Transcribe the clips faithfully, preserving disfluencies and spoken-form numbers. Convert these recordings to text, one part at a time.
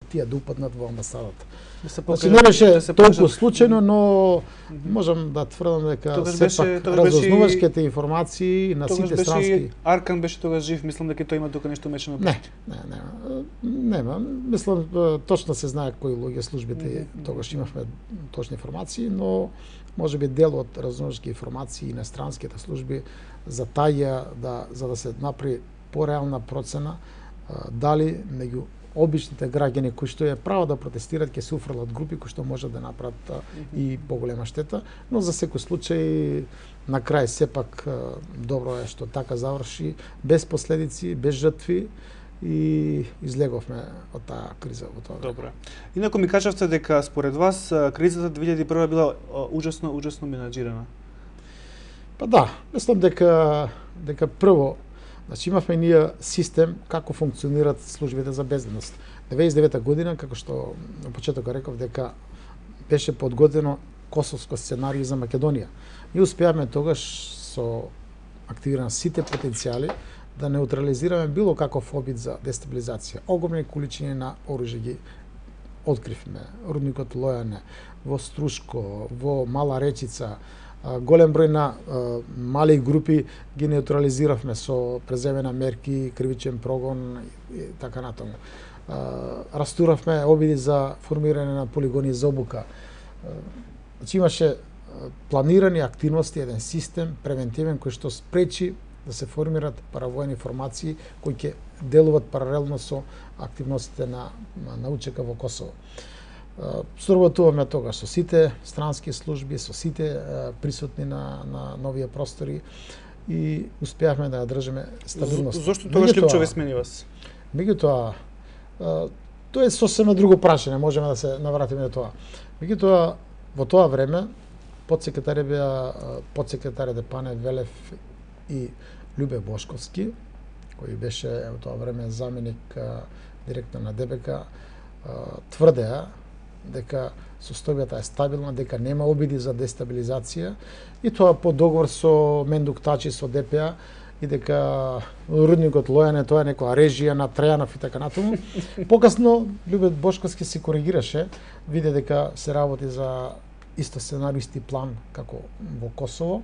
тие да упаднат во амбасадата. Да се Значи не беше да се толку покажат. случајно, но Мгм. можам да тврдам дека Тогаш сепак беше- тогаш беше- разузнавачките информации на Тогаш сите беше странски. Аркан беше тогаш жив, мислам дека тој има тука нешто мешано. Не, не, не, нема. Мислам точно се знае кои луѓе службите Мгм. тогаш имавме точни информации, но може би дел од разузнавачки информации на странските служби за таја да за да се направи пореална процена а, дали меѓу обичните граѓани кои што е право да протестираат ќе се уфрлат групи кои што можат да направат а, и поголема штета, но за секој случај на крај сепак а, добро е што така заврши без последици, без жртви и излеговме од таа криза во тоа време. Добро. Инаку ми кажавте дека според вас а, кризата две илјади и прва била а, ужасно ужасно менаџирана. Па да, мислам дека дека прво, значи имавме ние систем како функционираат службите за безбедност. деветдесет и девета година, како што на почетокот реков дека беше подготвено косовско сценарио за Македонија. Ние успеавме тогаш со активиран сите потенцијали да неутрализираме било каков обид за дестабилизација. Огромни количини на оружје ги откривме. Рудникот Лојане, во Струшко, во Мала Речица, голем број на а, мали групи ги неутрализиравме со преземена мерки, кривичен прогон и така натаму. А, растуравме обиди за формирање на полигони за обука. А, значи имаше планирани активности, еден систем превентивен кој што спречи да се формираат паравојни формации кои ќе делуваат паралелно со активностите на, на УЧК во Косово. Соработуваме тогаш со сите странски служби, со сите присутни на, на новија простори и успеавме да ја држиме стабилност. Зошто тогаш Липчове смени вас? Меѓутоа, тоа е сосема друго прашање, можеме да се навратиме на тоа. Меѓутоа, во тоа време подсекретари беа подсекретарите Пане Велев и Љубе Бошковски, кој беше во тоа време заменик директор на ДБК, тврдеа дека состојбата е стабилна, дека нема обиди за дестабилизација и тоа по договор со Мендук Тачи со ДПА и дека рудникот Лојане тоа е некоја режија на Трајанов и така натаму. Покасно Љубе Бошковски се коригираше, виде дека се работи за исто сценарио, исти план како во Косово,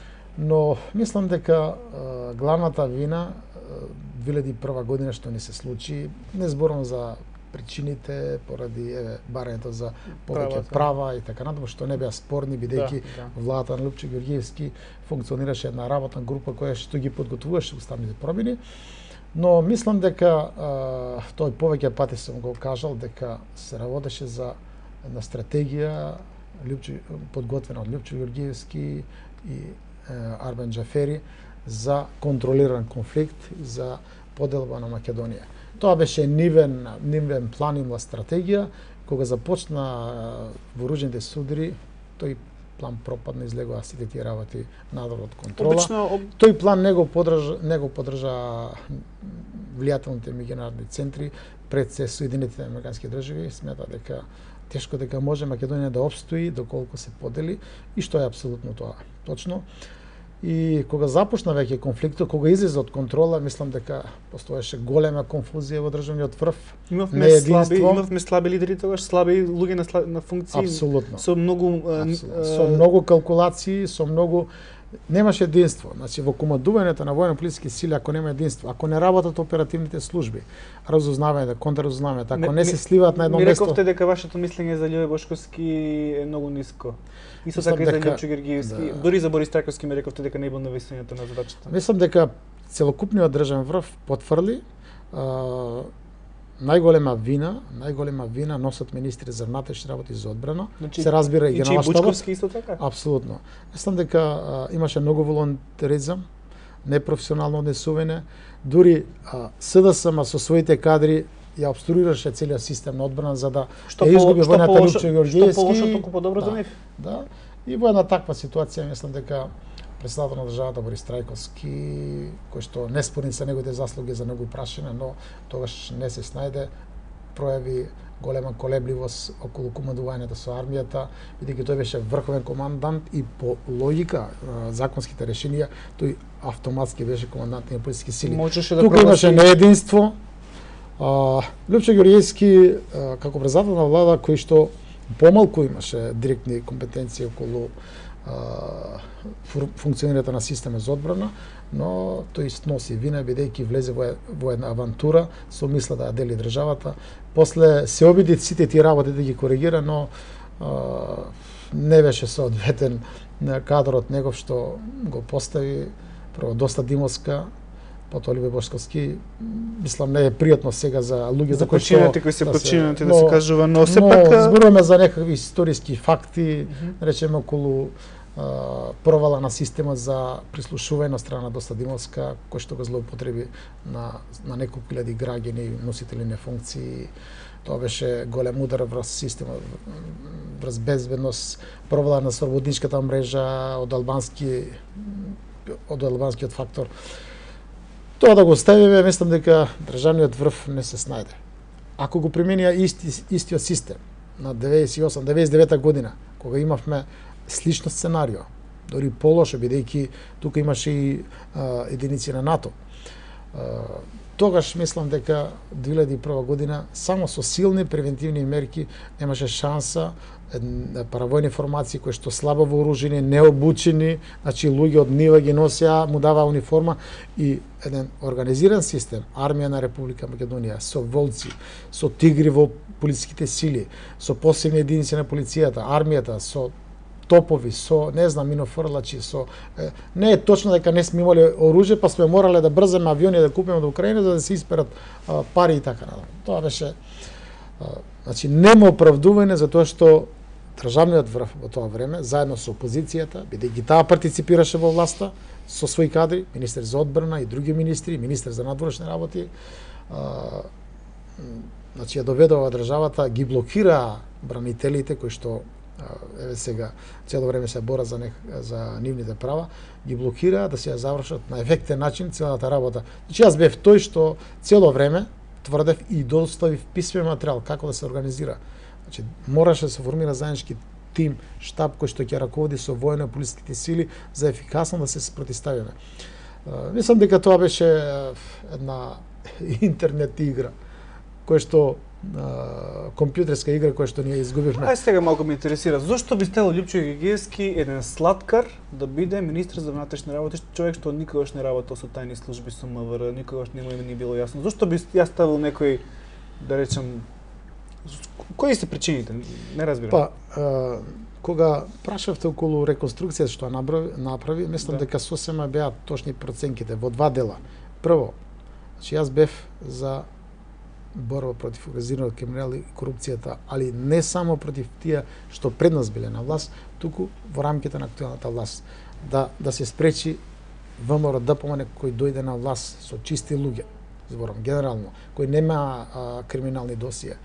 но мислам дека е, главната вина две илјади и прва година што ни се случи, не зборам за причините поради еве барањето за повеќе права и така натаму што не беа спорни бидејќи да, да. владата на Лупчо Ѓорѓиевски функционираше една работна група која што ги подготвуваше уставните промени, но мислам дека а, тој повеќе пати сум го кажал дека се работеше за една стратегија Лупчо, подготвена од Лупчо Ѓорѓиевски и е, Арбен Џафери за контролиран конфликт и за поделба на Македонија. Тоа беше нивен, нивен план, нивна стратегија. Кога започна вооружените судри, тој план пропадна, излегоа сите тие работи надвор од контрола. Обично, об... Тој план не го подржа, не го подржа влијателните меѓународни центри пред се Соединетите американски држави. Смета дека тешко дека може Македонија да обстои доколку се подели и што е апсолутно тоа точно. И кога започна веќе конфликтот, кога излезе од контрола, мислам дека постоеше голема конфузија во државниот врв. Имавме слаби, имавме слаби лидери тогаш, слаби луѓе на, сла, на функции. Апсолутно. Со многу Апсолутно. Со многу калкулации, со многу немаше единство. Значи во командувањето на воено-полициски сили ако нема единство, ако не работат оперативните служби, разузнавање, контраразузнавање, ако не, не се сливаат на едно место. Ми рековте дека вашето мислење за Љубе Бошковски е многу ниско. Исто така и за Лјупчо Ѓорѓиевски. Да. Дури за Борис Трајковски ми рековте дека не е бил на висината на задачата. Мислам дека целокупниот државен врв потврди а, најголема вина, најголема вина носат министри за внатрешни работи и за одбрана. Значи, се разбира и генерална штаба. И Бучковски исто така? Апсолутно. Мислам дека а, имаше многу волонтеризам, непрофесионално однесување, дури а, СДСМ со своите кадри ја обструираше целиот систем на одбрана за да што ја изгуби војната Лупчо Ѓорѓиевски. Што полошо, толку подобро да, за нив. Да. И во една таква ситуација мислам дека председател на државата Борис Трајковски, кој што не спорни се неговите заслуги за многу прашање, но тогаш не се снајде, пројави голема колебливост околу командувањето со армијата, бидејќи тој беше врховен командант и по логика законските решенија тој автоматски беше командант на полициски сили. Можеше да тука имаше неединство, Лјупчо Ѓорѓевски како председател на влада кој што помалку имаше директни компетенции околу функционирањето на системот за одбрана, но тој сноси вина бидејќи влезе во, во една авантура со мисла да ја дели државата. После се обиди сите тие работи да ги коригира, но а, не беше соодветен кадрот негов што го постави прво доста димовска, потоа Љубе Бошковски, мислам не е пријатно сега за луѓе за кои што кои се починати да се кажува, но сепак зборуваме за некакви историски факти, mm -hmm. речеме околу а, провала на системот за прислушување од страна доста димовска, кој што го злоупотреби на на неколку илјади граѓани, носители на функции. Тоа беше голем удар врз системот, врз безбедност, провала на слободничката мрежа од албански од албанскиот фактор. Тоа да го оставиме, мислам дека државниот врв не се снајде. Ако го применија исти, истиот систем на деветдесет и осам деветдесет и девета година, кога имавме слично сценарио, дори полошо, бидејќи тука имаше и а, единици на НАТО, а, тогаш мислам дека две илјади и прва година само со силни превентивни мерки немаше шанса паравојни формации кои што слабо вооружени, необучени, значи луѓе од нива ги носеа, му даваа униформа и еден организиран систем, армија на Република Македонија, со волци, со тигри во полициските сили, со посебни единици на полицијата, армијата, со топови, со, не знам, минофрлачи, со... Е, не е точно дека не сме имали оружје, па сме морале да брзаме авиони да купиме од Украина за да се исперат а, пари и така натаму. Тоа беше... А, значи, нема оправдување за тоа што државниот врв во тоа време, заедно со опозицијата, бидејќи таа партиципираше во власта, со своји кадри, министер за одбрана и други министри, министер за надворешни работи, а, значи ја доведува државата, ги блокираа бранителите кои што еве сега цело време се борат за, нех, за нивните права, ги блокираа да се ја завршат на ефектен начин целата работа. Значи јас бев тој што цело време тврдев и доставив писмен материјал како да се организира. Значи мораше да се формира заеднички тим, штаб кој што ќе раководи со војно-полициските сили за ефикасно да се спротивставиме. Мислам дека тоа беше една интернет игра која што Uh, компјутерска игра која што ние изгубивме. Ај сега малку ме интересира, зошто би стело Лјупчо Ѓорѓевски, еден сладкар, да биде министр за внатрешни работи, човек што никогаш не работел со тајни служби, со МВР, никогаш не му ни било јасно. Зошто би ја ставил некој, да речем, кои се причините? Не разбирам. Па, uh, кога прашавте околу реконструкцијата што направи, направи мислам да. дека сосема беа точни проценките во два дела. Прво, значи јас бев за борба против организираниот криминал и корупцијата, али не само против тие што пред нас биле на власт, туку во рамките на актуелната власт. Да, да се спречи ВМРО да помане кој дојде на власт со чисти луѓе, зборам генерално, кој нема а, криминални досија.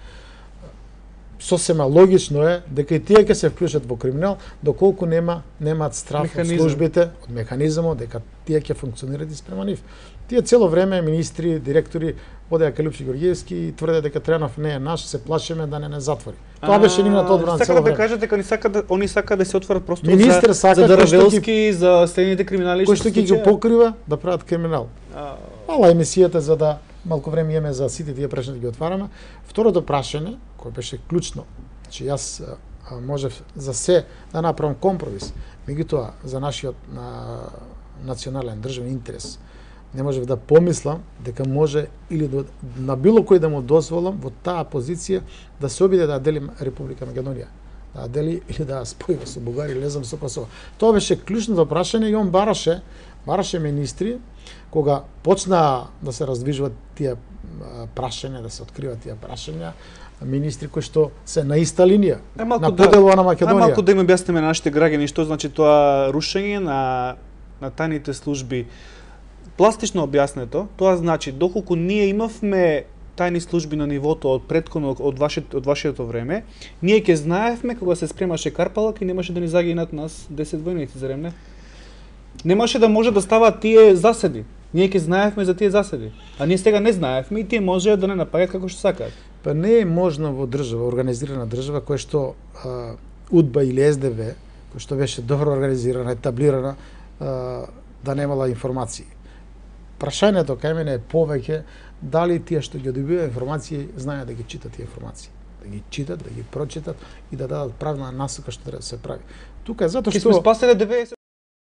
Сосема логично е дека и тие ќе се вклучат во криминал, доколку нема немаат страф од службите, од механизмот, дека тие ќе функционираат и спрема нив. Тие цело време министри, директори одеа кај Лјупчо Ѓорѓевски и тврде дека Тренов не е наш, се плашиме да не не затвори. Тоа беше нивната одбрана цело време. Сака да кажете дека они сакаат да они сакаат да се отворат простор Министер за за Даравелски, за следните криминали кои што ќе ги покрива да прават криминал. Мала емисијата за да малку време имаме за сите тие прашања да ги отвараме. Второто прашање, кое беше клучно, че јас а, можев за се да направам компромис, меѓутоа за нашиот на, национален државен интерес, не можев да помислам дека може или до, на било кој да му дозволам во таа позиција да се обиде да дели Република Македонија, да дели или да спојува со Бугарија, или не знам со Косово. Тоа беше клучното прашање и он бараше, бараше министри кога почна да се раздвижуваат тие прашања, да се откриваат тие прашања, министри кои што се на иста линија, на поделба на Македонија. Малку да им објасниме на нашите граѓани што значи тоа рушење на на тајните служби. Пластично објаснето, тоа значи доколку ние имавме тајни служби на нивото од претходно од вашето од вашето време, ние ќе знаевме кога се спремаше Карпалак и немаше да ни загинат нас десет војници, зарем не? Немаше да може да ставаат тие заседи. Ние ќе знаевме за тие заседи, а ние сега не знаевме и тие можеа да не напаѓаат како што сакаат. Па не е можно во држава, организирана држава која што а, УДБА или С Д В, која што беше добро организирана, етаблирана, а, да немала информации. Прашањето кај мене е повеќе дали тие што ги добиваат информации знаеат да ги читат тие информации, да ги читат, да ги прочитат и да дадат правна насока што треба да се прави. Тука е затоа Ке што сме спасиле деветдесет